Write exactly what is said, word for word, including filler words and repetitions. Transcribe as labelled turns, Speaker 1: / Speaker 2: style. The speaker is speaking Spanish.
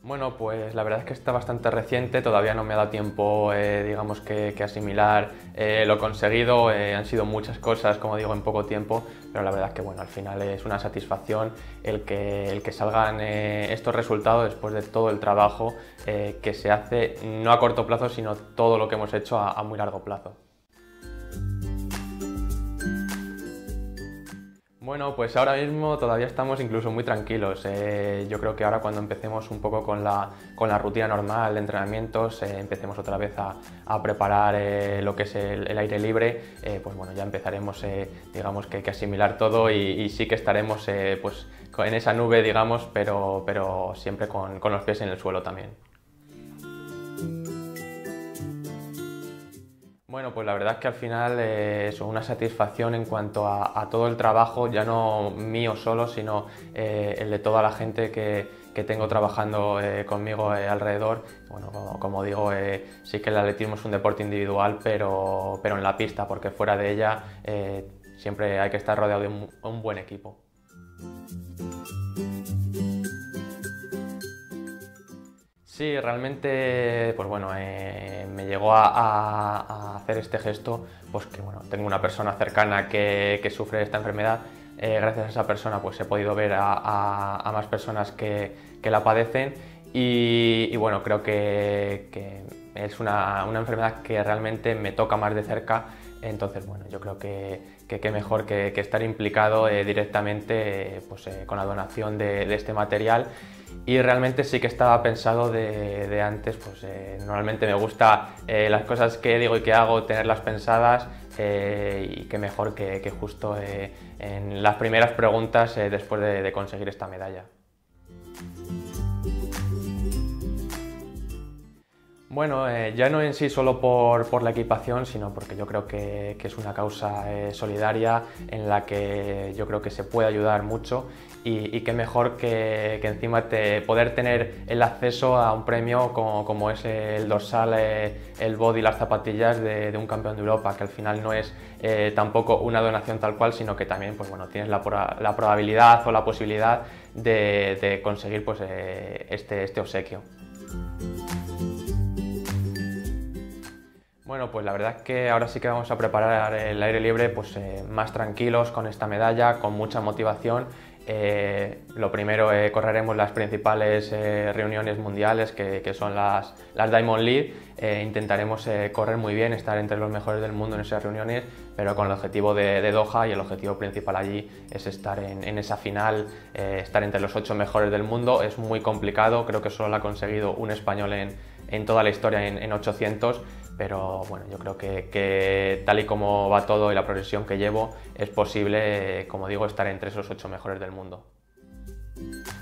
Speaker 1: Bueno, pues la verdad es que está bastante reciente, todavía no me ha dado tiempo, eh, digamos, que, que asimilar eh, lo conseguido. Eh, han sido muchas cosas, como digo, en poco tiempo, pero la verdad es que, bueno, al final es una satisfacción el que, el que salgan eh, estos resultados después de todo el trabajo eh, que se hace, no a corto plazo, sino todo lo que hemos hecho a, a muy largo plazo. Bueno, pues ahora mismo todavía estamos incluso muy tranquilos. Eh, yo creo que ahora cuando empecemos un poco con la, con la rutina normal de entrenamientos, eh, empecemos otra vez a, a preparar eh, lo que es el, el aire libre, eh, pues bueno, ya empezaremos, eh, digamos, que, que asimilar todo y, y sí que estaremos eh, pues, en esa nube, digamos, pero, pero siempre con, con los pies en el suelo también. Bueno, pues la verdad es que al final eh, es una satisfacción en cuanto a, a todo el trabajo, ya no mío solo, sino eh, el de toda la gente que, que tengo trabajando eh, conmigo eh, alrededor. Bueno, como, como digo, eh, sí que el atletismo es un deporte individual, pero, pero en la pista, porque fuera de ella eh, siempre hay que estar rodeado de un, un buen equipo. Sí, realmente, pues bueno, eh, me llegó a, a, a hacer este gesto, pues que bueno, tengo una persona cercana que, que sufre esta enfermedad. Eh, gracias a esa persona, pues he podido ver a, a, a más personas que, que la padecen y, y bueno, creo que, que es una, una enfermedad que realmente me toca más de cerca. Entonces, bueno, yo creo que qué que mejor que, que estar implicado eh, directamente eh, pues, eh, con la donación de, de este material. Y realmente sí que estaba pensado de, de antes, pues eh, normalmente me gusta eh, las cosas que digo y que hago, tenerlas pensadas eh, y qué mejor que, que justo eh, en las primeras preguntas eh, después de, de conseguir esta medalla. Bueno, eh, ya no en sí solo por, por la equipación, sino porque yo creo que, que es una causa eh, solidaria en la que yo creo que se puede ayudar mucho y, y qué mejor que, que encima te, poder tener el acceso a un premio como, como es el dorsal, eh, el body y las zapatillas de, de un campeón de Europa, que al final no es eh, tampoco una donación tal cual, sino que también pues, bueno, tienes la, la probabilidad o la posibilidad de, de conseguir pues, eh, este, este obsequio. Bueno, pues la verdad es que ahora sí que vamos a preparar el aire libre pues, eh, más tranquilos con esta medalla, con mucha motivación. Eh, lo primero, eh, correremos las principales eh, reuniones mundiales que, que son las, las Diamond League. Eh, intentaremos eh, correr muy bien, estar entre los mejores del mundo en esas reuniones, pero con el objetivo de, de Doha, y el objetivo principal allí es estar en, en esa final, eh, estar entre los ocho mejores del mundo. Es muy complicado, creo que solo lo ha conseguido un español en, en toda la historia en, en ochocientos. Pero bueno, yo creo que, que tal y como va todo y la progresión que llevo, es posible, como digo, estar entre esos ocho mejores del mundo.